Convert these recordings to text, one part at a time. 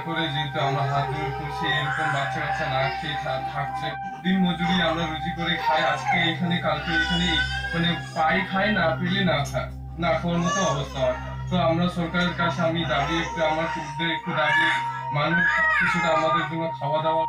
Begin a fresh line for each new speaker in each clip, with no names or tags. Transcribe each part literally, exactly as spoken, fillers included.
করে যেহেতু আমরা হাত ধরে করছি, এরকম বাচ্চা কাচ্চা না খেয়ে থাকছে, দিন মজুরি আমরা রুজি করে খাই, আজকে এখানে কালকে এখানে মানে পাই খাই, না পেলে না খাই, না খাওয়ার মতো অবস্থা হয়। তো আমরা সরকারের কাছে আমি দাবি একটু আমার কুকুরদের একটু দাবি মানুষ কিছুটা আমাদের জন্য খাওয়া দাওয়া।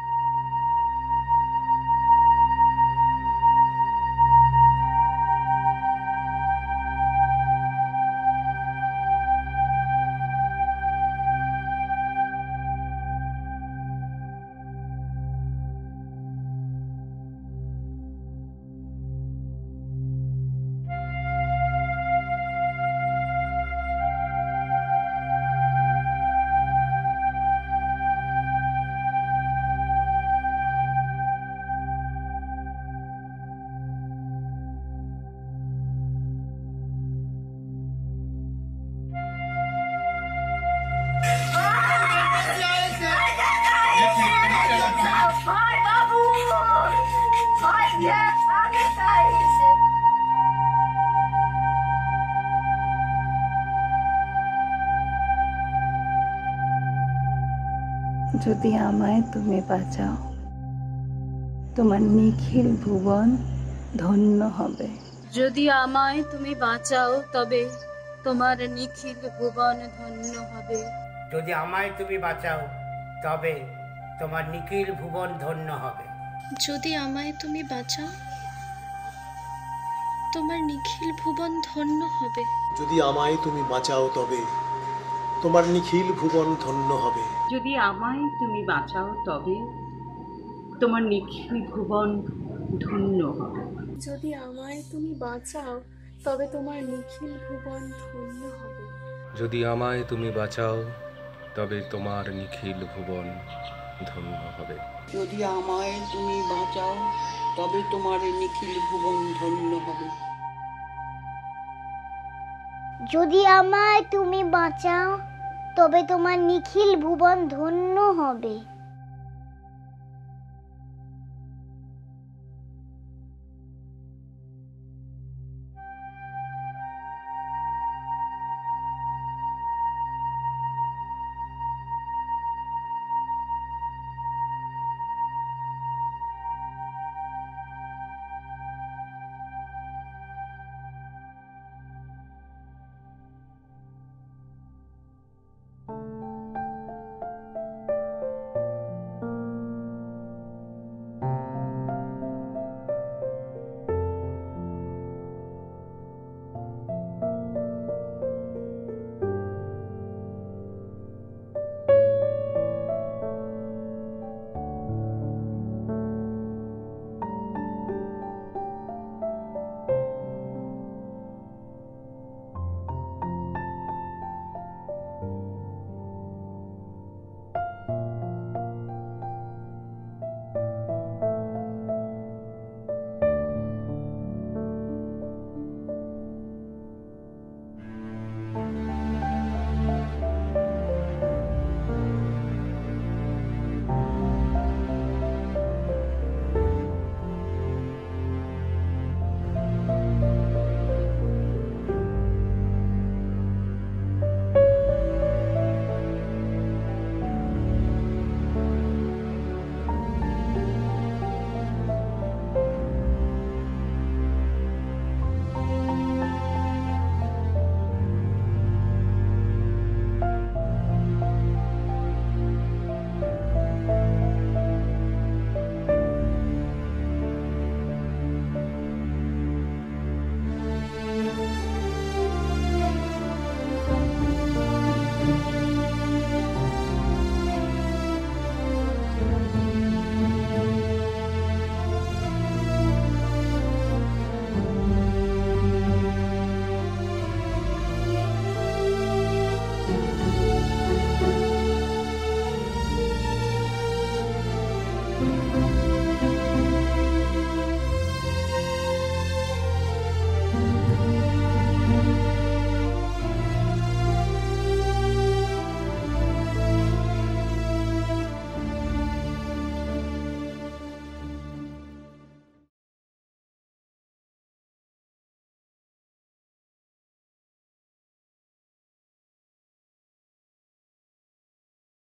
যদি আমায় তুমি বাঁচাও, তোমার নিখিল ভুবন ধন্য হবে।
যদি আমায় তুমি বাঁচাও, তবে তোমার নিখিল ভুবন ধন্য হবে।
যদি আমায় তুমি বাঁচাও, তবে তোমার নিখিল ভুবন ধন্য হবে।
যদি আমায় তুমি বাঁচাও, তোমার নিখিল ভুবন ধন্য হবে।
যদি আমায় তুমি বাঁচাও, তবে তোমার নিখিল ভুবন ধন্য হবে।
যদি আমায় তুমি বাঁচাও, তবে তোমার নিখিল ভুবন ধন্য হবে।
যদি আমায় তুমি বাঁচাও, তবে তোমার নিখিল ভুবন ধন্য হবে।
যদি আমায় তুমি বাঁচাও, তবে তোমার নিখিল ভুবন ধন্য হবে।
যদি আমায় তুমি বাঁচাও, তবে তোমার নিখিল ভুবন ধন্য হবে।
যদি আমায় তুমি বাঁচাও, তবে তোমার নিখিল ভুবন ধন্য হবে।